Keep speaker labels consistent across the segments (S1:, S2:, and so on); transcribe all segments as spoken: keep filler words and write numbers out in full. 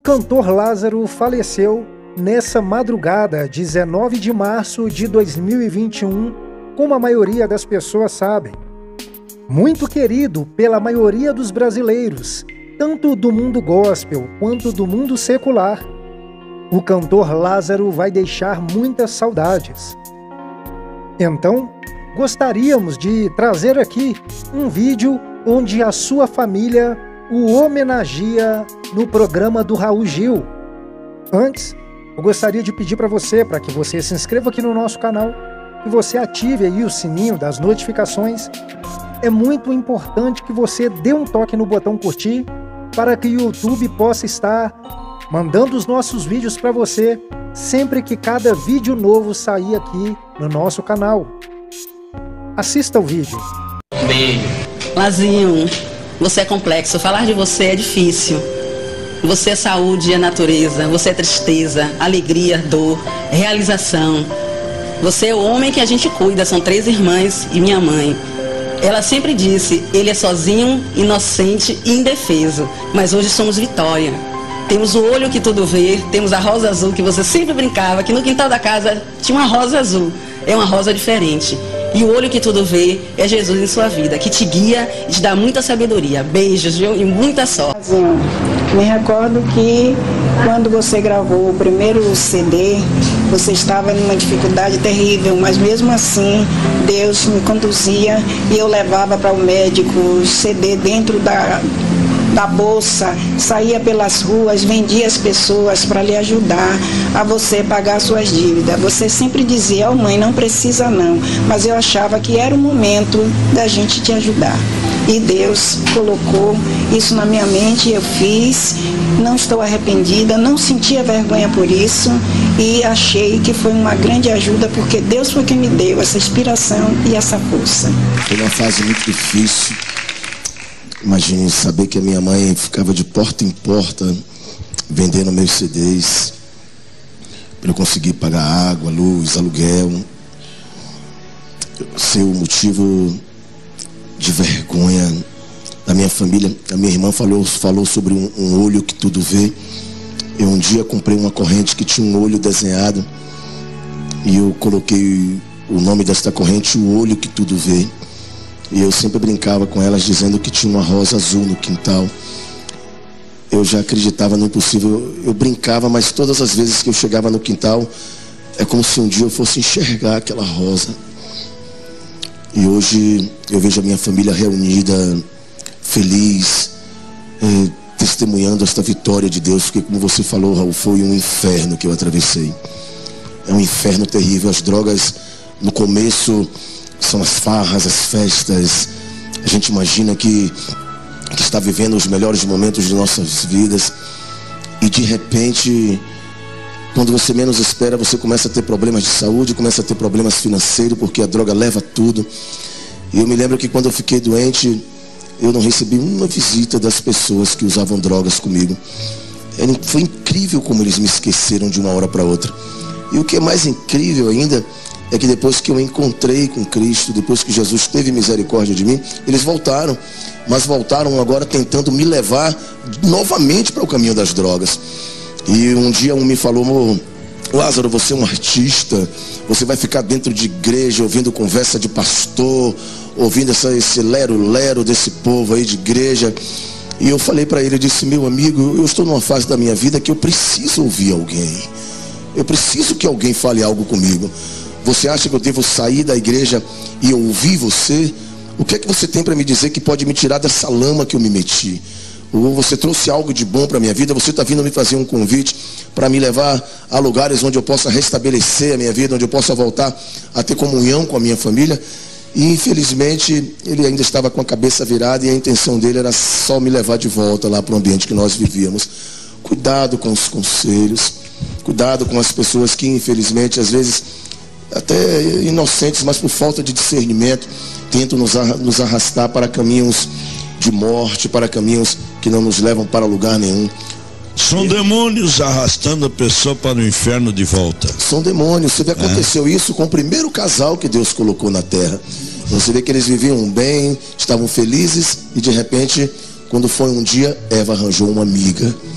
S1: Cantor Lázaro faleceu nessa madrugada, dezenove de março de dois mil e vinte e um, como a maioria das pessoas sabem. Muito querido pela maioria dos brasileiros, tanto do mundo gospel quanto do mundo secular, o cantor Lázaro vai deixar muitas saudades. Então, gostaríamos de trazer aqui um vídeo onde a sua família o homenageia no programa do Raul Gil. Antes, eu gostaria de pedir para você, para que você se inscreva aqui no nosso canal, que você ative aí o sininho das notificações. É muito importante que você dê um toque no botão curtir, para que o YouTube possa estar mandando os nossos vídeos para você, sempre que cada vídeo novo sair aqui no nosso canal. Assista o vídeo.
S2: Bem, Lazinho, você é complexo, falar de você é difícil. Você é saúde, é natureza, você é tristeza, alegria, dor, realização. Você é o homem que a gente cuida, são três irmãs e minha mãe. Ela sempre disse, ele é sozinho, inocente e indefeso, mas hoje somos vitória. Temos o olho que tudo vê, temos a rosa azul que você sempre brincava, que no quintal da casa tinha uma rosa azul, é uma rosa diferente. E o olho que tudo vê é Jesus em sua vida, que te guia e te dá muita sabedoria. Beijos, viu? E muita sorte.
S3: Me recordo que quando você gravou o primeiro C D, você estava numa dificuldade terrível, mas mesmo assim Deus me conduzia e eu levava para o médico o C D dentro da... da bolsa, saía pelas ruas, vendia as pessoas para lhe ajudar a você pagar suas dívidas. Você sempre dizia, oh, mãe, não precisa não, mas eu achava que era o momento da gente te ajudar. E Deus colocou isso na minha mente, eu fiz, não estou arrependida, não sentia vergonha por isso e achei que foi uma grande ajuda, porque Deus foi quem me deu essa inspiração e essa força.
S4: Foi uma fase muito difícil. Imagine saber que a minha mãe ficava de porta em porta vendendo meus C Ds para eu conseguir pagar água, luz, aluguel. Ser o motivo de vergonha da minha família. A minha irmã falou, falou sobre um, um olho que tudo vê. Eu um dia comprei uma corrente que tinha um olho desenhado e eu coloquei o nome desta corrente, o olho que tudo vê. E eu sempre brincava com elas dizendo que tinha uma rosa azul no quintal. Eu já acreditava no impossível. Eu brincava, mas todas as vezes que eu chegava no quintal, é como se um dia eu fosse enxergar aquela rosa. E hoje eu vejo a minha família reunida, feliz, é, testemunhando esta vitória de Deus. Porque, como você falou, Raul, foi um inferno que eu atravessei. É um inferno terrível. As drogas, no começo, são as farras, as festas. A gente imagina que, que está vivendo os melhores momentos de nossas vidas. E de repente, quando você menos espera, você começa a ter problemas de saúde, começa a ter problemas financeiros, porque a droga leva tudo. E eu me lembro que quando eu fiquei doente, eu não recebi uma visita das pessoas que usavam drogas comigo. Foi incrível como eles me esqueceram de uma hora para outra. E o que é mais incrível ainda é que depois que eu encontrei com Cristo, depois que Jesus teve misericórdia de mim, eles voltaram, mas voltaram agora tentando me levar novamente para o caminho das drogas. E um dia um me falou, Lázaro, você é um artista, você vai ficar dentro de igreja ouvindo conversa de pastor, ouvindo essa, esse lero-lero desse povo aí de igreja. E eu falei para ele, eu disse, meu amigo, eu estou numa fase da minha vida que eu preciso ouvir alguém. Eu preciso que alguém fale algo comigo. Você acha que eu devo sair da igreja e ouvir você? O que é que você tem para me dizer que pode me tirar dessa lama que eu me meti? Ou você trouxe algo de bom para a minha vida? Você está vindo me fazer um convite para me levar a lugares onde eu possa restabelecer a minha vida, onde eu possa voltar a ter comunhão com a minha família? E infelizmente ele ainda estava com a cabeça virada e a intenção dele era só me levar de volta lá para o ambiente que nós vivíamos. Cuidado com os conselhos, cuidado com as pessoas que infelizmente às vezes até inocentes, mas por falta de discernimento, tentam nos, arra nos arrastar para caminhos de morte, para caminhos que não nos levam para lugar nenhum.
S5: São demônios arrastando a pessoa para o inferno de volta.
S4: São demônios. Você vê, aconteceu é. isso com o primeiro casal que Deus colocou na terra. Você vê que eles viviam bem, estavam felizes e de repente, quando foi um dia, Eva arranjou uma amiga.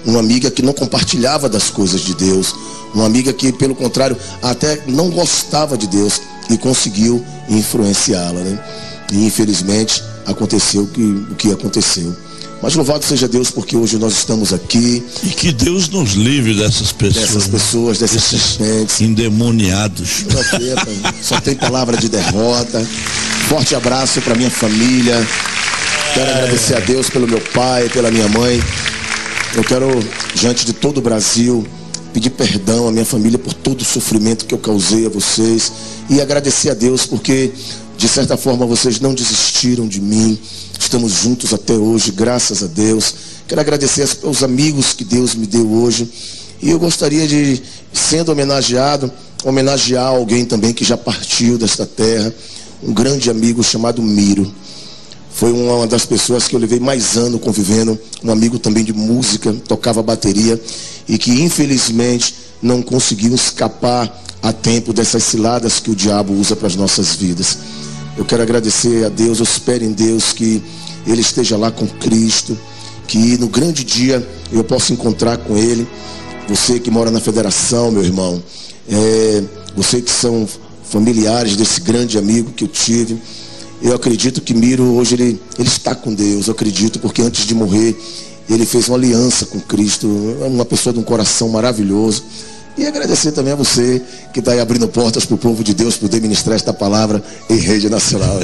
S4: uma amiga que não compartilhava das coisas de Deus, uma amiga que, pelo contrário, até não gostava de Deus e conseguiu influenciá-la, né? E infelizmente aconteceu o que, o que aconteceu. Mas louvado seja Deus, porque hoje nós estamos aqui.
S5: E que Deus nos livre dessas pessoas.
S4: Dessas pessoas, dessas serpentes.
S5: Endemoniados.
S4: Só tem palavra de derrota. Forte abraço para minha família. Quero é. agradecer a Deus pelo meu pai, pela minha mãe. Eu quero, diante de todo o Brasil, pedir perdão à minha família por todo o sofrimento que eu causei a vocês. E agradecer a Deus porque, de certa forma, vocês não desistiram de mim. Estamos juntos até hoje, graças a Deus. Quero agradecer aos amigos que Deus me deu hoje. E eu gostaria de, sendo homenageado, homenagear alguém também que já partiu desta terra. Um grande amigo chamado Miro. Foi uma das pessoas que eu levei mais ano convivendo. Um amigo também de música, tocava bateria. E que infelizmente não conseguiu escapar a tempo dessas ciladas que o diabo usa para as nossas vidas. Eu quero agradecer a Deus, eu espero em Deus que Ele esteja lá com Cristo, que no grande dia eu possa encontrar com Ele. Você que mora na federação, meu irmão, é, você que são familiares desse grande amigo que eu tive, eu acredito que Miro hoje ele, ele está com Deus, eu acredito, porque antes de morrer ele fez uma aliança com Cristo, uma pessoa de um coração maravilhoso. E agradecer também a você que está aí abrindo portas para o povo de Deus poder ministrar esta palavra em rede nacional.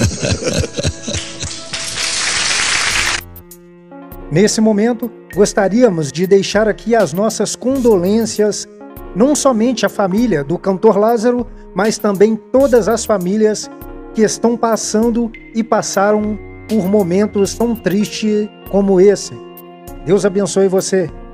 S1: Nesse momento, gostaríamos de deixar aqui as nossas condolências, não somente à família do cantor Lázaro, mas também todas as famílias que estão passando e passaram por momentos tão tristes como esse. Deus abençoe você.